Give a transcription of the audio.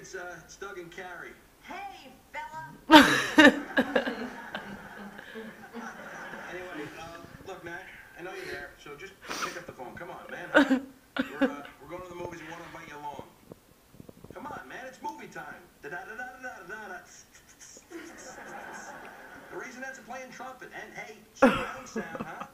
it's Doug and Carrie. Hey, fella. Anyway, look, man, I know you're there, so just pick up the phone. Come on, man. We're going to the movies. We want to invite you along. Come on, man, it's movie time. Da-da-da-da-da-da-da. The reason that's playing trumpet. And, hey, surround sound, huh?